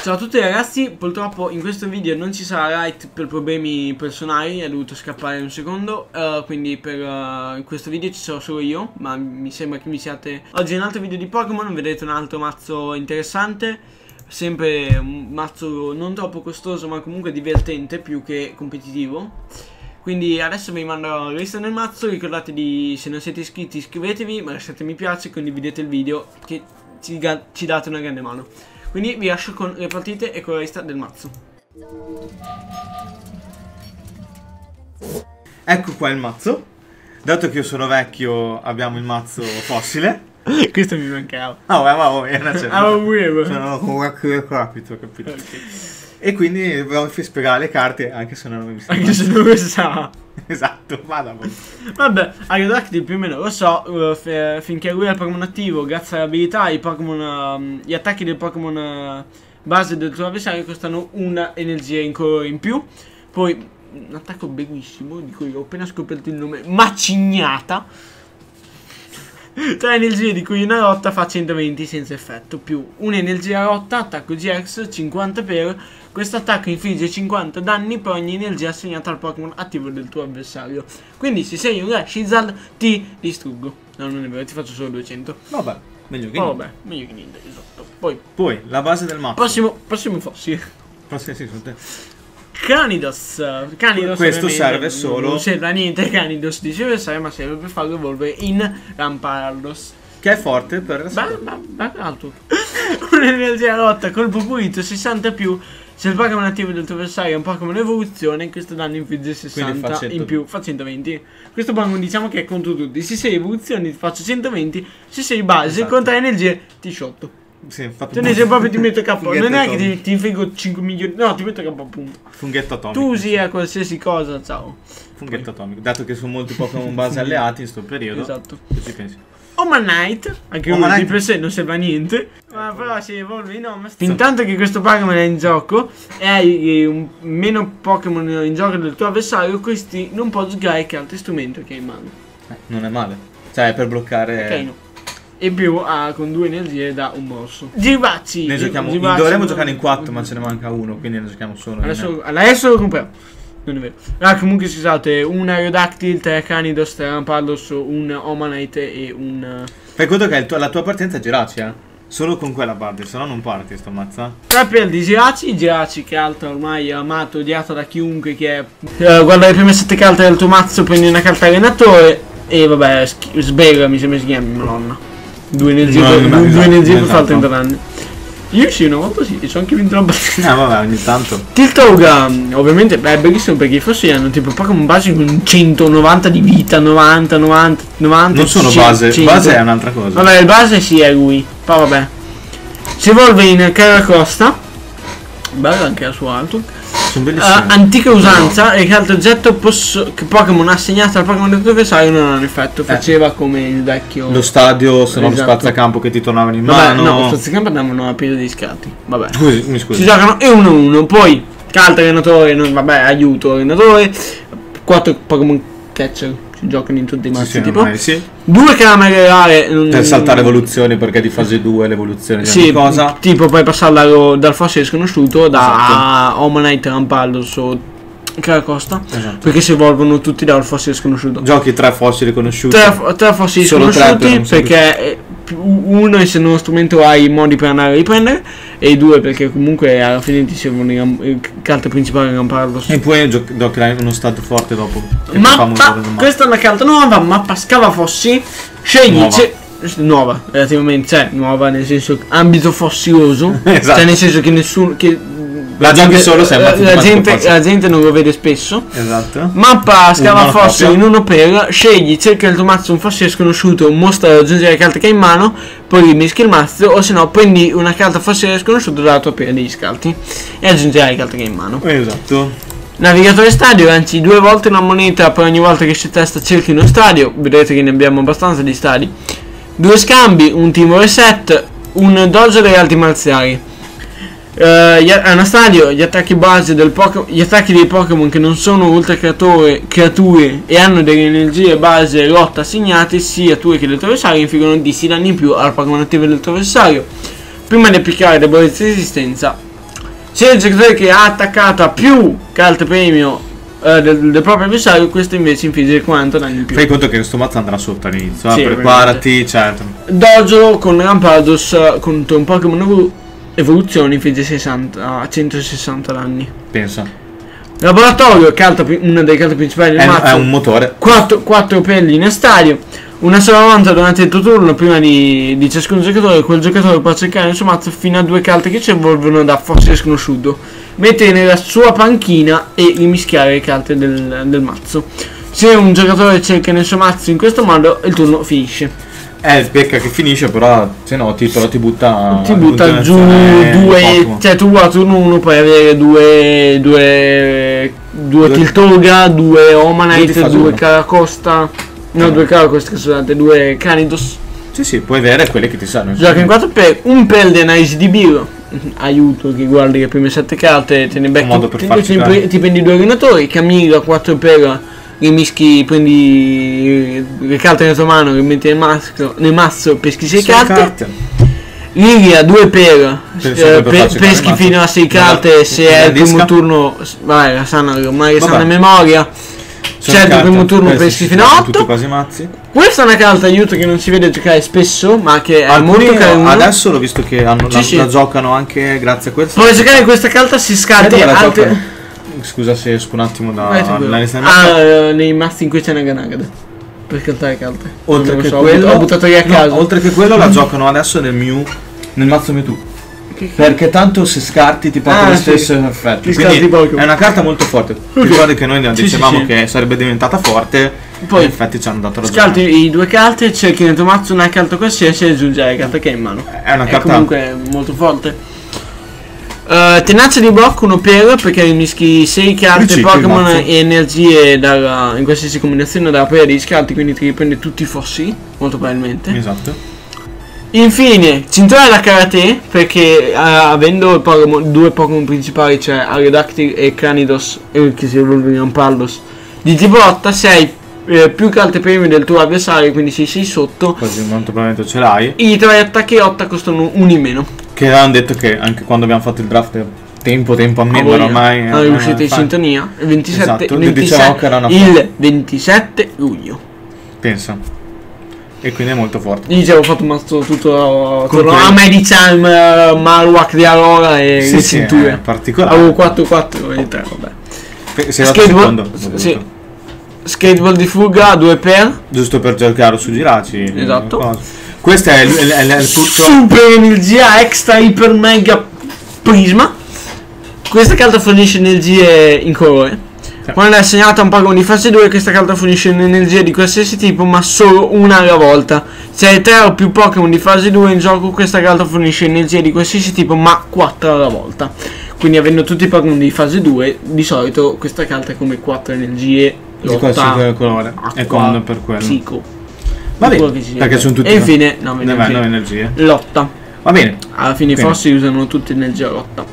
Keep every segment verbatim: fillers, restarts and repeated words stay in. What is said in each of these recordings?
Ciao a tutti ragazzi, purtroppo in questo video non ci sarà Right per problemi personali, è dovuto scappare un secondo, uh, quindi per uh, in questo video ci sarò solo io, ma mi sembra che mi siate... Oggi in un altro video di Pokémon vedrete un altro mazzo interessante, sempre un mazzo non troppo costoso ma comunque divertente più che competitivo. Quindi adesso vi mando la lista del mazzo, ricordate di, se non siete iscritti, iscrivetevi, ma lasciate mi piace, condividete il video che ci, ci date una grande mano. Quindi vi lascio con le partite e con la lista del mazzo. Ecco qua il mazzo. Dato che io sono vecchio, abbiamo il mazzo fossile. Questo mi mancava. Ah, oh, ma oh, è una certa. Ah, volevo. Sono un vecchio capito, capito. Okay. E quindi voglio spiegare le carte anche se non avevo visto. Anche se non lo sa. Esatto, vada voi. Vabbè, Aerodactyl più o meno lo so, uh, finché lui è il Pokémon attivo, grazie all'abilità, i Pokémon, uh, gli attacchi del Pokémon uh, base del tuo avversario costano una energia in colore in più. Poi un attacco bellissimo, di cui ho appena scoperto il nome, Macignata. Tre energie di cui una rotta fa centoventi senza effetto, più un'energia rotta, attacco G X cinquanta per. Questo attacco infligge cinquanta danni per ogni energia assegnata al Pokémon attivo del tuo avversario. Quindi se sei un Rashizal ti distruggo. No, non è vero, ti faccio solo duecento. Vabbè, meglio che oh, niente. vabbè, meglio che niente, esatto. Poi, Poi la base del mazzo. Prossimo, prossimo fossile. Prossimo, sì, sono te. Canidos. Canidos questo serve solo. Non serve a niente Canidos di avversario, ma serve per farlo evolvere in Rampardos. Che è forte per ma, ma, ma alto. Un'energia rotta, colpo pulito, sessanta più. Se il Pokémon attivo del tuo avversario è un Pokémon evoluzione, questo danno infligge sessanta in più, fa centoventi. Questo Pokémon diciamo che è contro tutti. Se sei evoluzioni ti faccio centoventi, se sei base esatto. Contra energie ti sciotto. Sì, infatti. Te ne sei proprio ti metto K. Non è che ti, ti infliggo cinque milioni. No, ti metto K appunto. Funghetto atomico. Tu usi qualsiasi cosa, ciao. Funghetto Poi. atomico. Dato che sono molti Pokémon base alleati in questo periodo. Esatto. Che ci pensi? Omanite, anche lui di per sé non serve a niente, ma però si evolve in Omas. Intanto che questo Pokémon è in gioco e hai un meno Pokémon in gioco del tuo avversario, questi non può giocare che altro strumento che hai in mano. Eh, non è male. Cioè è per bloccare. Ok, no. E più ha con due energie da un morso. Gibacci. Ne giochiamo. Gibacci Dovremmo non... giocare in quattro, ma ce ne manca uno, quindi ne giochiamo solo. Adesso, adesso lo compriamo. Non è vero. Ah, comunque scusate, un Aerodactyl, tre Canidos, tre Rampardos, un Omanite e un... Fai conto che la tua partenza è Giraci, eh? Solo con quella parte, se no non parti sto mazza. Tre per di Giraci, Giraci che altra ormai è amato, odiato da chiunque che è... Uh, guarda le prime sette carte del tuo mazzo, prendi una carta allenatore e vabbè, Sbega mi sembra si chiami, Madonna. Due energie no, per, no, due esatto, energie esatto. per fare trenta danni. Io sì, una volta sì, e ci ho anche vinto la partita. Ah vabbè, ogni tanto. Tiltauga, ovviamente, beh, è bellissimo perché i fossi hanno tipo Pokémon base con centonovanta di vita, novanta, novanta, novanta. Non sono cento, base, cento. Base è un'altra cosa. Vabbè, il base sì è lui, poi vabbè. Si evolve in Caracosta. Bello anche la sua alto. Sono uh, antica usanza, e che altro oggetto che Pokémon assegnato al Pokémon del tuo avversario non ha un effetto. Faceva eh. come il vecchio. Lo stadio, se no esatto. lo spazzacampo che ti tornavano in vabbè, mano. No, lo spazzacampo andavano a piede di scatti. Vabbè. Scusi, mi scusi. Si giocano e uno uno. Poi carta allenatore, non, vabbè, aiuto allenatore. quattro Pokémon catcher. Si giocano in tutti i mazzi, sì, sì, tipo. Mai, sì. Due camere rare. Per saltare evoluzioni, perché di fase due l'evoluzione di sì, ogni cosa. Tipo puoi passarla dal fossile sconosciuto da esatto. Omanite, Rampardos o Caracosta. Esatto. Perché si evolvono tutti dal fossile sconosciuto. Giochi tre fossili conosciuti. Tre, tre fossili Solo sconosciuti tre perché uno è se non strumento hai i modi per andare a riprendere, e due perché comunque alla fine ti servono le carte principali Rampardos. E poi giocherai uno stato forte dopo. Mappa, questa è una carta nuova, mappa Scavafossi. Scegli nuova. nuova relativamente, cioè nuova nel senso ambito fossiloso. Esatto. Cioè nel senso che nessuno che la giochi solo se la, la, gente, la gente non lo vede spesso. Esatto. Mappa scava fossili in uno per. Scegli, cerca il tuo mazzo un fossile sconosciuto, mostra da aggiungere le carte che hai in mano, poi rimischi il mazzo, o se no prendi una carta fossile sconosciuto dalla tua pera degli scalti e aggiungerai le carte che hai in mano. Esatto. Navigatore stadio, lanci due volte una moneta per ogni volta che si testa cerchi uno stadio. Vedete che ne abbiamo abbastanza di stadi. Due scambi, un team reset, un dodge delle arti marziali. Uh, è uno stadio, gli attacchi base del Pokémon, gli attacchi dei Pokémon che non sono ultra creature, creature e hanno delle energie base lotta assegnate sia tue che del tuo avversario infliggono dieci danni in più al Pokémon attivo del tuo avversario. Prima di applicare debolezza e resistenza c'è il giocatore che ha attaccato a più carte premio uh, del, del proprio avversario, questo invece infligge quaranta danni in più. Fai conto che questo mazzo andrà sotto all'inizio, Sì, eh, preparati, certo. Dojo con Rampardos contro un Pokémon evolu evoluzione infligge sessanta, centosessanta danni. Pensa. Laboratorio, carta, una delle carte principali del È, mazzo. è un motore. quattro pelli in stadio. Una sola volta durante il tuo turno, prima di, di ciascun giocatore, quel giocatore può cercare nel suo mazzo fino a due carte che ci evolvono da fossile sconosciuto, mettere nella sua panchina e rimischiare le carte del, del mazzo. Se un giocatore cerca nel suo mazzo in questo modo, il turno finisce. Eh, pecca che finisce, però se no ti, però ti butta Ti butta giù due, cioè tu a turno uno puoi avere due due due, due Tiltoga, due Omanite, due Caracosta, no, due Caracosta, scusate, due Canidos. Sì, sì, puoi avere quelle che ti sanno. Gioca in quattro per un pel di analisi di Biro. Aiuto che guardi le prime sette carte, te ne becchi, per ti, farci ti, ti prendi due allenatori, Camilla quattro per rimischi, prendi le carte nella tua mano, le metti nel mazzo, nel mazzo peschi sei carte. carte. Lilia due per, eh, per peschi fino a sei carte la, se è il primo turno, vai la sana, ormai la sana memoria. Certo, il primo turno peschi fino a otto. Questa è una carta aiuto che non si vede giocare spesso, ma che è alcuni molto carina. Adesso l'ho visto che hanno, sì, la, sì. la giocano anche grazie a questo. Puoi giocare questa carta si scatti altre. Scusa se esco un attimo da ah, uh, nei mazzi in cui c'è Naganagada per cantare carte. Oltre che so, quello, ho buttato lì a caso. No, oltre che quello la giocano adesso nel Mew, nel mazzo Mewtwo. Che Perché tanto se scarti ti porta ah, lo stesso sì. effetto. Ti Quindi è una carta molto forte. Ti ricordi che noi sì, dicevamo sì, sì. che sarebbe diventata forte. Poi in effetti ci hanno dato ragione. Scarti i due carte, cerchi nel tuo mazzo una carta qualsiasi e aggiungi la carta che hai in mano. È una è carta comunque molto forte. Uh, tenacia di blocco uno per perché mischi sei carte Pokémon e energie dalla, in qualsiasi combinazione dalla paia di scarti, quindi ti riprende tutti i fossili, molto probabilmente. Esatto. Infine, cintura da karate, perché uh, avendo Pokemon, due Pokémon principali, cioè Aerodactyl e Cranidos, eh, che si evolve in Rampardos, di tipo lotta, sei eh, più carte premi del tuo avversario, quindi sei, sei sotto. Così molto probabilmente ce l'hai. I tre attacchi lotta costano uno in meno. Che hanno detto che anche quando abbiamo fatto il draft tempo tempo a meno ormai è uscita in sintonia il ventisette, esatto, ventisette era una il ventisette luglio. Pensa. E quindi è molto forte. Io già ho fatto un mazzo tutto a Medicam, Marowak di Aurora e sì, le sì, cinture particolare. Avevo quattro quattro e tre, vabbè. Sei Skateball, sì. Skateball di fuga due per giusto per giocare su giraci. Esatto. Cosa. Questo è il, il, il, il tutto. Super energia extra iper mega prisma. Questa carta fornisce energie in colore. Sì. Quando è assegnata a un Pokémon di fase due, questa carta fornisce un'energia di qualsiasi tipo, ma solo una alla volta. Se hai tre o più Pokémon di fase due in gioco, questa carta fornisce energia di qualsiasi tipo, ma quattro alla volta. Quindi avendo tutti i Pokémon di fase due, di solito questa carta è come quattro energie di qualsiasi colore. È comodo per quello. Psico. Va bene, perché sono tutti e infine no, energie. No, energie. Lotta. Va bene. Alla fine i fossi usano tutti energia lotta.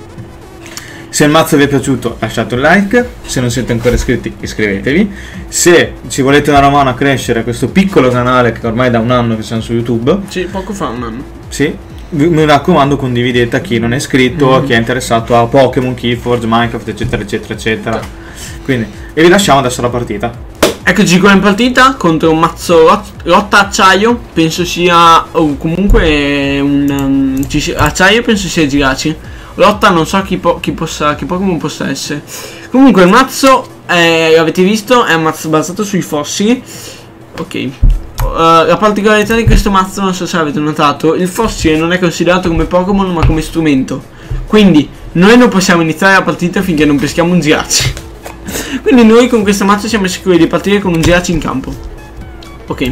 Se il mazzo vi è piaciuto lasciate un like, se non siete ancora iscritti iscrivetevi, se ci volete dare una mano a crescere questo piccolo canale che ormai da un anno che siamo su YouTube. Sì, poco fa un anno. Sì, mi raccomando condividete a chi non è iscritto, mm-hmm. a chi è interessato a Pokémon, Keyforge, Minecraft eccetera eccetera eccetera. Quindi, e vi lasciamo adesso la partita. Eccoci qua in partita contro un mazzo lot lotta acciaio, penso sia oh, comunque un um, ci, acciaio penso sia Giraci. Lotta non so chi, po chi possa chi Pokémon possa essere. Comunque il mazzo eh, l'avete visto, è un mazzo basato sui fossili. Ok. Uh, la particolarità di questo mazzo, non so se avete notato, il fossile non è considerato come Pokémon ma come strumento. Quindi noi non possiamo iniziare la partita finché non peschiamo un Giraci. Quindi noi con questo mazzo siamo sicuri di partire con un Giraci in campo. Ok.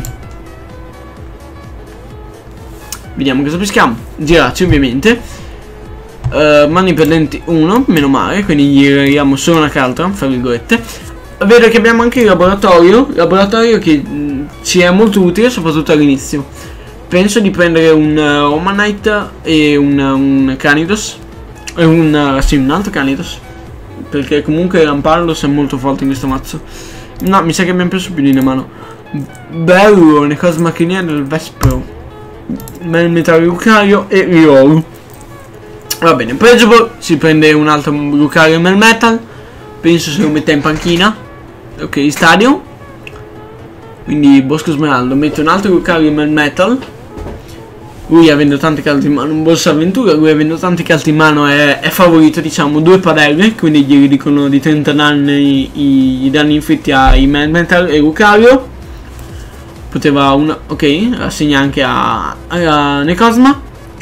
Vediamo cosa peschiamo. Giraci ovviamente. uh, Mani perdenti uno, meno male. Quindi gli regaliamo solo una carta, fra virgolette. Vedo che abbiamo anche il laboratorio. Laboratorio che mh, ci è molto utile, soprattutto all'inizio. Penso di prendere un uh, Omanite e un, uh, un Canidos. E un, uh, sì, un altro Canidos. Perché comunque Rampardos è molto forte in questo mazzo. No, mi sa che abbiamo preso più di una mano. Bello, ne cosa macchiniera del Vespro. Metal Lucario e Riolu. Va bene, Pregiable si prende un altro Lucario Melmetal. Penso se lo metta in panchina. Ok, stadio. Quindi Bosco Smeraldo mette un altro Lucario Melmetal. Lui avendo tante carte in mano, un Borsa Avventura, lui avendo tante carte in mano è, è favorito, diciamo, due padelle, quindi gli ridicono di trenta danni i, i danni inflitti ai Melmetal e Lucario. Poteva una, ok, assegna anche a, a Necrozma.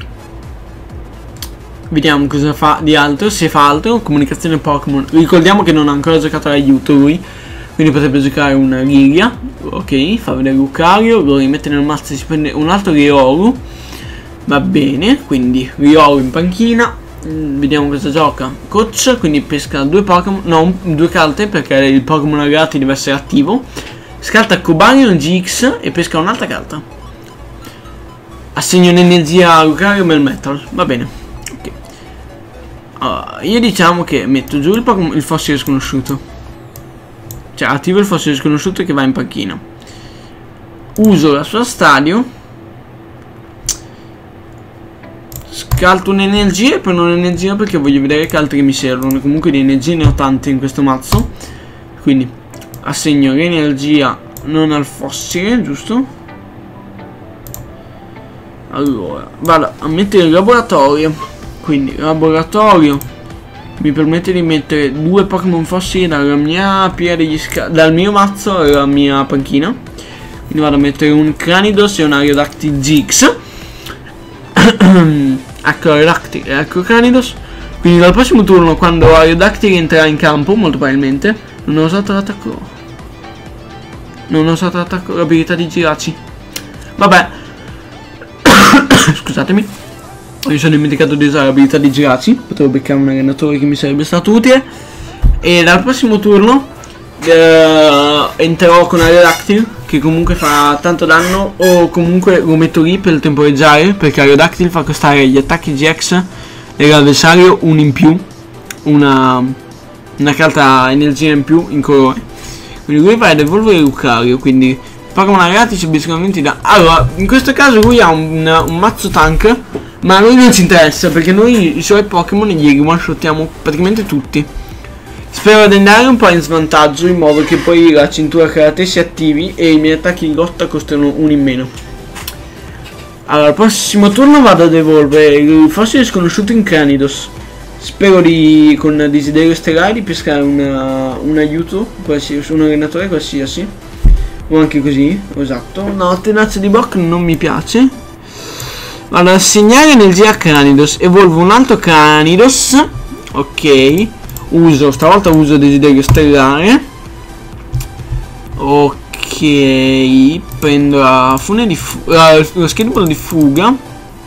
Vediamo cosa fa di altro, se fa altro. Comunicazione Pokémon. Ricordiamo che non ha ancora giocato l'aiuto lui, quindi potrebbe giocare una Lilia. Ok, fa vedere Lucario, lo rimette nel mazzo e si prende un altro Riolu. Va bene, quindi Riolu in panchina. mm, Vediamo cosa gioca Coach, quindi pesca due Pokémon, no, due carte perché il Pokémon aggrati deve essere attivo. Scarta Cobalion G X e pesca un'altra carta. Assegno un'energia a Lucario Melmetal. Va bene. Ok. Allora, io diciamo che metto giù il, il fossile sconosciuto. Cioè attivo il fossile sconosciuto che va in panchina. Uso la sua stadio. Scalto un'energia e prendo un'energia perché voglio vedere che altri mi servono. Comunque di energie ne ho tante in questo mazzo. Quindi assegno l'energia non al fossile, giusto? Allora, vado a mettere il laboratorio. Quindi laboratorio mi permette di mettere due Pokémon fossili dalla mia pia degli dal mio mazzo alla mia panchina. Quindi vado a mettere un Cranidos e un Aerodactyl G X. Ecco Aerodactyl e ecco Cranidos. Quindi dal prossimo turno, quando Aerodactyl entrerà in campo, molto probabilmente, non ho usato l'attacco. Non ho usato l'attacco, l'abilità di Giraci. Vabbè. Scusatemi. Mi sono dimenticato di usare l'abilità di Giraci. Potevo beccare un allenatore che mi sarebbe stato utile. E dal prossimo turno eh, entrerò con Aerodactyl, che comunque fa tanto danno, o comunque lo metto lì per temporeggiare, perché Aerodactyl fa costare gli attacchi G X dell'avversario un in più, una, una carta energia in più in colore. Quindi lui va ad evolvere Lucario, quindi Pokémon aggrati sicuramente da... Allora, in questo caso lui ha un, un mazzo tank, ma a noi non ci interessa, perché noi i suoi Pokémon gli one-shottiamo praticamente tutti. Spero di andare un po' in svantaggio, in modo che poi la cintura karate si attivi e i miei attacchi in lotta costano uno in meno. Allora, al prossimo turno vado ad evolvere il fossile sconosciuto in Cranidos. Spero di, con desiderio stellare, di pescare una, un aiuto qualsiasi, un allenatore qualsiasi. O anche così, esatto. No, Tenazio di Brock non mi piace. Vado ad assegnare energia a Cranidos. Evolvo un altro Cranidos. Ok. Uso, stavolta uso desiderio stellare. Ok. Prendo la fune di fuga, lo skateboard di fuga.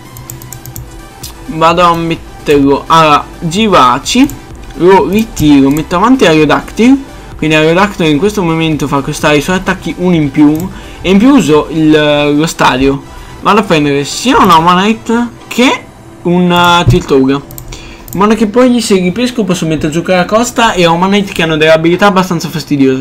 Vado a metterlo a Giraci. Lo ritiro, metto avanti Aerodactyl. Quindi Aerodactyl in questo momento fa costare i suoi attacchi uno in più. E in più uso il, lo stadio. Vado a prendere sia un Omanite che un uh, Tiltouga, in modo che poi se ripesco posso mettere giù Caracosta e Omanite, che hanno delle abilità abbastanza fastidiose.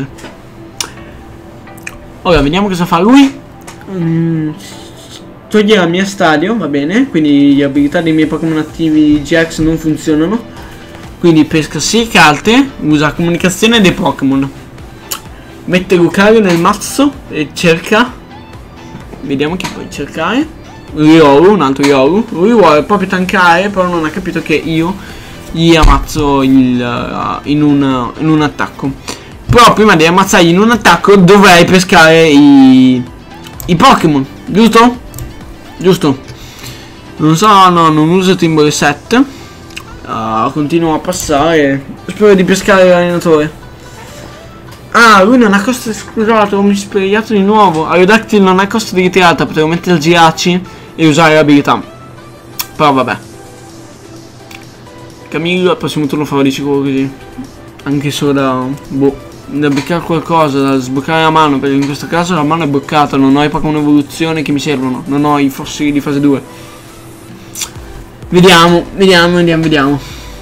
Ora vediamo cosa fa lui. mm, Toglie la mia stadio, va bene. Quindi le abilità dei miei Pokémon attivi G X non funzionano. Quindi pesca sei carte. Usa comunicazione dei Pokémon. Mette Lucario nel mazzo e cerca. Vediamo chi puoi cercare. Riolu, un altro Riolu. Lui vuole proprio tankare, però non ha capito che io gli ammazzo il, uh, in, un, in un attacco. Però prima di ammazzargli in un attacco dovrei pescare i, i Pokémon, giusto? Giusto. Non so, no, non uso Timber Reset. uh, Continuo a passare. Spero di pescare l'allenatore. Ah, lui non ha costo, scusate, mi sono spiegato di nuovo. Aerodactyl non ha costo di ritirata, potevo mettere il Giraci e usare l'abilità. Però vabbè. Camillo al prossimo turno farò di sicuro così. Anche solo da, boh, da beccare qualcosa, da sbloccare la mano, perché in questo caso la mano è bloccata, non ho i Pokémon evoluzione che mi servono, non ho i fossili di fase due. Vediamo, vediamo, vediamo, vediamo.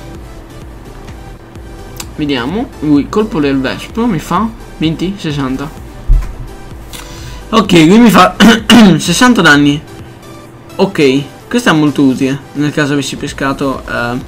Vediamo, lui colpo del Vespo mi fa venti, sessanta. Ok, lui mi fa sessanta danni. Ok, Questa è molto utile nel caso avessi pescato eh,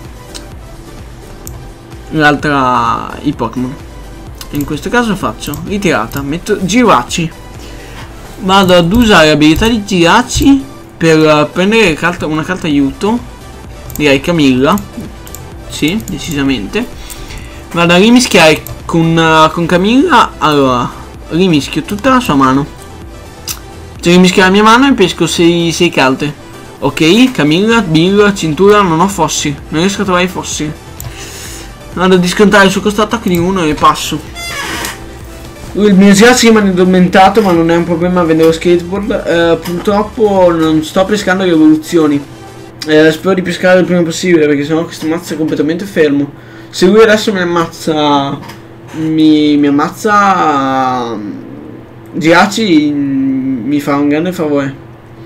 l'altra, i Pokémon. In questo caso faccio ritirata, metto Giraci. Vado ad usare l'abilità di Giraci per uh, prendere carta, una carta aiuto. Direi Camilla. Sì, decisamente. Vado a rimischiare con, uh, con Camilla. Allora, rimischio tutta la sua mano. Cioè rimischio la mia mano e pesco sei carte. Ok, Camilla, Bill, cintura, non ho fossi. Non riesco a trovare i fossi. Vado a discontare il suo costo attacco di uno e passo. Il mio Giraci rimane addormentato, ma non è un problema avendo lo skateboard. Eh, purtroppo non sto pescando le evoluzioni. Eh, spero di pescare il prima possibile, perché sennò questo mazzo è completamente fermo. Se lui adesso mi ammazza, mi, mi ammazza Giraci, mi fa un grande favore.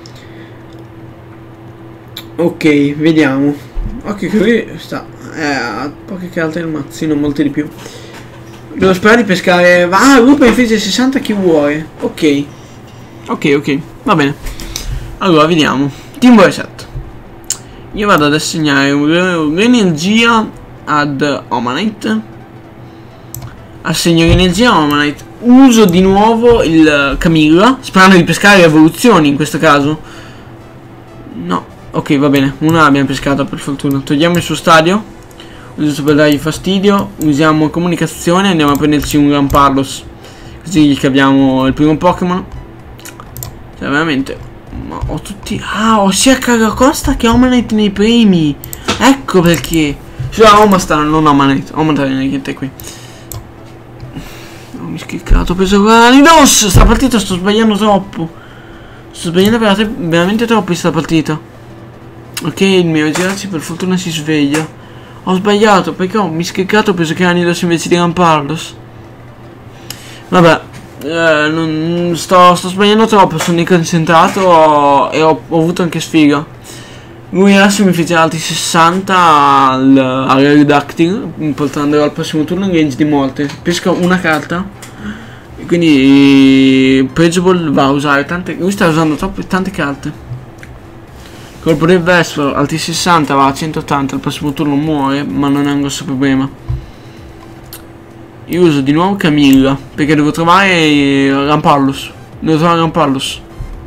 Ok, vediamo. Ok, che lui sta eh, a poche carte del mazzo, non molte di più. Devo sperare di pescare. Ah, gruppo infine sessanta chi vuole. Ok. Ok, ok. Va bene. Allora, vediamo. Team reset. Io vado ad assegnare un'energia ad Omanite. Assegno l'energia a Omanite. Uso di nuovo il Camilla, sperando di pescare le evoluzioni in questo caso. No. Ok, va bene. Una l'abbiamo pescata per fortuna. Togliamo il suo stadio. Giusto per dargli fastidio. Usiamo comunicazione. Andiamo a prenderci un Rampardos, così gli caviamo il primo Pokémon. Cioè veramente. Ma ho tutti. Ah, ho sia Caracosta che Omanite nei primi. Ecco perché. Cioè Omastar, non Omanite. Omastar non è niente qui. Oh, mi schiccato. Ho preso Granidos. Sta partita sto sbagliando troppo. Sto sbagliando veramente troppo in sta partita. Ok, il mio Giraci per fortuna si sveglia. Ho sbagliato perché ho mischiccato, ho preso Granidos invece di Rampardos. Vabbè, eh, non, sto, sto sbagliando troppo, sono inconcentrato e ho, ho avuto anche sfiga. Lui adesso mi fece altri sessanta al, al Redactyl, portandolo al prossimo turno in range di morte. Pesco una carta, quindi Pregiable va a usare tante. Lui sta usando troppe tante carte. Colpo del Vesper, altri sessanta, va a centottanta, al prossimo turno muore, ma non è un grosso problema. Io uso di nuovo Camilla, perché devo trovare Rampardos. Devo trovare Rampardos.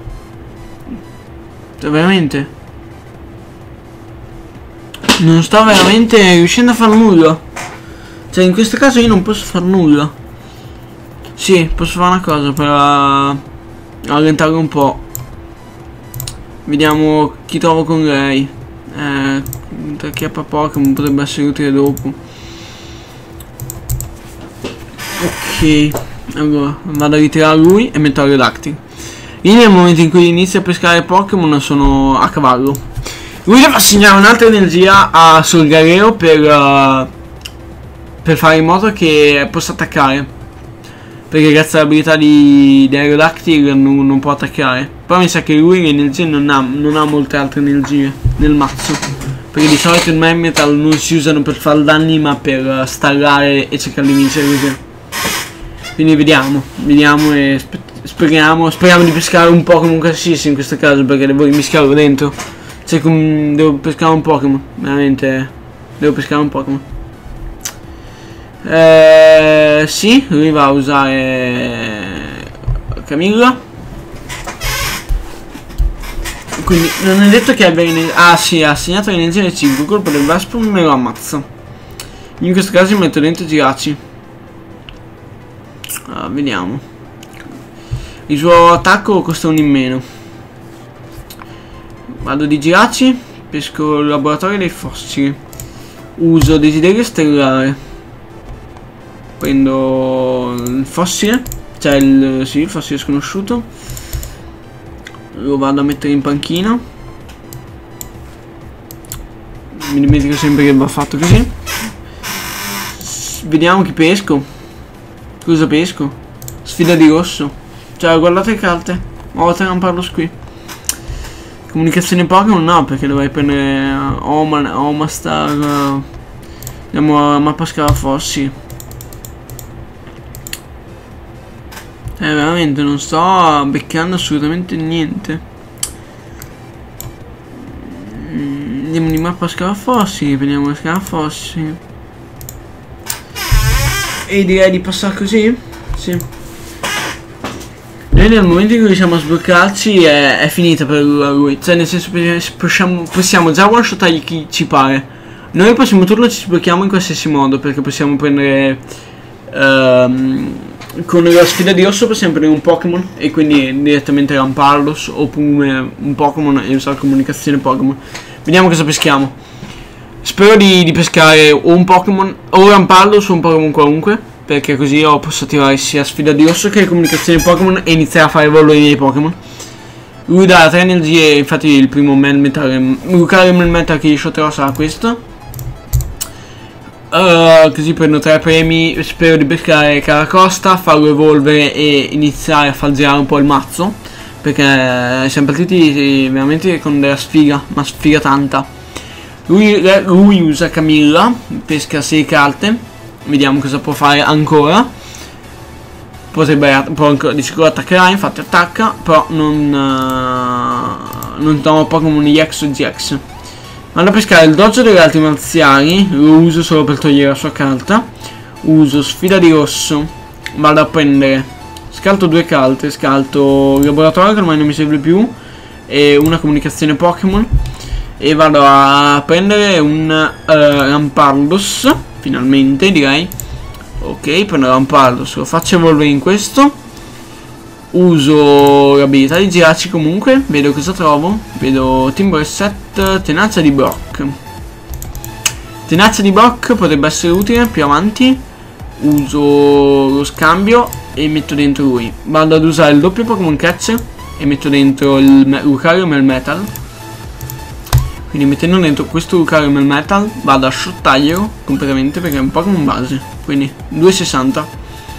Cioè, veramente. Non sto veramente riuscendo a fare nulla. Cioè, in questo caso io non posso fare nulla. Sì, posso fare una cosa per uh, allentarlo un po'. Vediamo chi trovo con lei. Eh, Chiappa Pokémon potrebbe essere utile dopo. Ok, allora vado a ritirare lui e metto il Redactyl. Io nel momento in cui inizio a pescare Pokémon sono a cavallo. Lui deve assegnare un'altra energia a Solgaleo per, uh, per fare in modo che possa attaccare. Perché grazie all'abilità di, di Aerodactyl non, non può attaccare. Però mi sa che lui l'energia non ha, non ha molte altre energie nel mazzo. Perché di solito il Magmetal non si usano per fare danni, ma per uh, stallare e cercare di vincere così. Quindi vediamo, vediamo e speriamo, speriamo di pescare un Pokémon qualsiasi in questo caso, perché devo rimischiarlo dentro. Cioè com, devo pescare un Pokémon, veramente devo pescare un Pokémon. Eh, sì, lui va a usare Camilla. Quindi non è detto che abbia energia. Ah sì, ha assegnato l'energia del cinque. Colpo del Vesper me lo ammazza. In questo caso mi metto dentro Giraci. Ah, vediamo. Il suo attacco costa un in meno. Vado di Giraci. Pesco il laboratorio dei fossili. Uso desiderio stellare. Prendo il fossile, cioè il, sì, il fossile sconosciuto. Lo vado a mettere in panchina. Mi dimentico sempre che va fatto così. Vediamo chi pesco. Cosa pesco? Sfida di rosso. Cioè guardate le carte. Ho tre Rampardos qui. Comunicazione Pokémon no, perché dovrei prendere Oman, Omastar. Uh, andiamo a mappa scala fossi. Eh, veramente non sto beccando assolutamente niente. Andiamo di mappa Scalafossi, prendiamo la Scalafossi. E direi di passare così? Sì. Noi nel momento in cui riusciamo a sbloccarci è, è finita per lui. Cioè nel senso possiamo, possiamo già one shotare chi ci pare. Noi al prossimo turno ci sblocchiamo in qualsiasi modo, perché possiamo prendere... Um, con la sfida di rosso possiamo prendere un Pokémon e quindi direttamente ramparlos, oppure un Pokémon e usare comunicazione Pokémon. Vediamo cosa peschiamo. Spero di, di pescare o un Pokémon o ramparlos o un Pokémon qualunque, perché così io posso attivare sia sfida di rosso che comunicazione Pokémon e iniziare a fare evolvere i miei Pokémon. Lui dà tre energie, infatti il primo Melmetal, Lucario Melmetal che gli shotterò sarà questo. Uh, così prendo tre premi, spero di pescare Caracosta, farlo evolvere e iniziare a far girare un po' il mazzo, perché siamo partiti veramente con della sfiga, ma sfiga tanta. Lui, lui usa Camilla, pesca sei carte, vediamo cosa può fare ancora. Potrebbe, può ancora, di sicuro attaccherà, infatti attacca, però non, uh, non trova Pokémon E X o G X. Vado a pescare il dojo delle arti marziali, lo uso solo per togliere la sua carta. Uso sfida di rosso, vado a prendere, scalto due carte, scalto il laboratorio che ormai non mi serve più e una comunicazione Pokémon. E vado a prendere un uh, Rampardos, finalmente direi. Ok, prendo Rampardos, lo faccio evolvere in questo. Uso l'abilità di girarci comunque, vedo cosa trovo. Vedo Timberset, tenacia di Brock. Tenacia di Brock potrebbe essere utile più avanti. Uso lo scambio e metto dentro lui. Vado ad usare il doppio Pokémon Catcher e metto dentro il Lucario Melmetal. Quindi mettendo dentro questo Lucario Melmetal vado a shottarglielo completamente perché è un Pokémon base. Quindi due sessanta.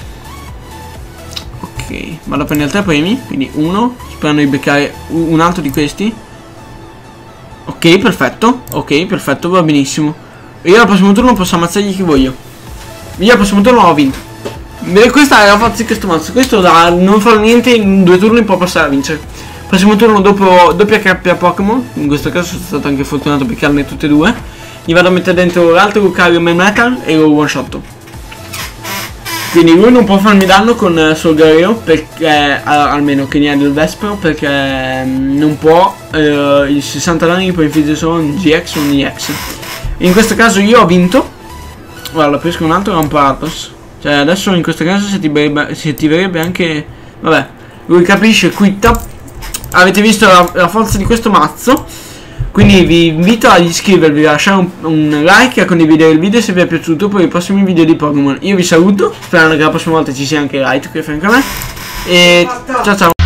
Ok, vado a prendere tre premi, quindi uno, sperando di beccare un altro di questi. Ok, perfetto, ok, perfetto, va benissimo. Io al prossimo turno posso ammazzargli chi voglio. Io al prossimo turno ho vinto. Questa è la forza di questo mazzo, questo da non fare niente in due turni può passare a vincere. Prossimo turno dopo doppia cappia Pokémon, in questo caso sono stato anche fortunato per beccarne tutte e due. Gli vado a mettere dentro l'altro Lucario Melmetal e lo one shot. Quindi lui non può farmi danno con uh, Solgaleo, perché eh, almeno che ne ha del Vespero, perché eh, non può, eh, i sessanta danni li può infliggere solo un G X o un E X. In questo caso io ho vinto. Guarda, pesco un altro Rampardos. Cioè adesso in questo caso si attiverebbe, si attiverebbe anche, vabbè, lui capisce, quitta. Avete visto la, la forza di questo mazzo. Quindi vi invito ad iscrivervi, a lasciare un, un like e a condividere il video se vi è piaciuto per i prossimi video di Pokémon. Io vi saluto, sperando che la prossima volta ci sia anche Light qui a fianco a me. E ciao ciao.